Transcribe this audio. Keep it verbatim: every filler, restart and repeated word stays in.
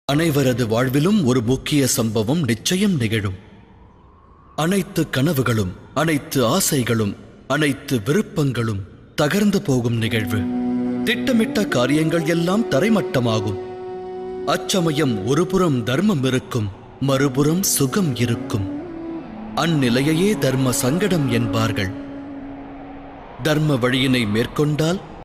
அனைவரது வாழ்விலும் ஒரு முக்கிய சம்பவம் நிச்சயம் நிகழும். அனைத்து கனவுகளும், அனைத்து ஆசைகளும், அனைத்து விருப்பங்களும் தகர்ந்து போகும் நிகழ்வு. திட்டமிட்ட காரியங்கள் எல்லாம் தரைமட்டமாகும். அச்சமயம் ஒருபுறம் தர்மம் இருக்கும், மறுபுறம் சுகம் இருக்கும். அந்நிலையையே தர்ம சங்கடம் என்பார்கள். தர்ம வழியினை மேற்கொண்டால்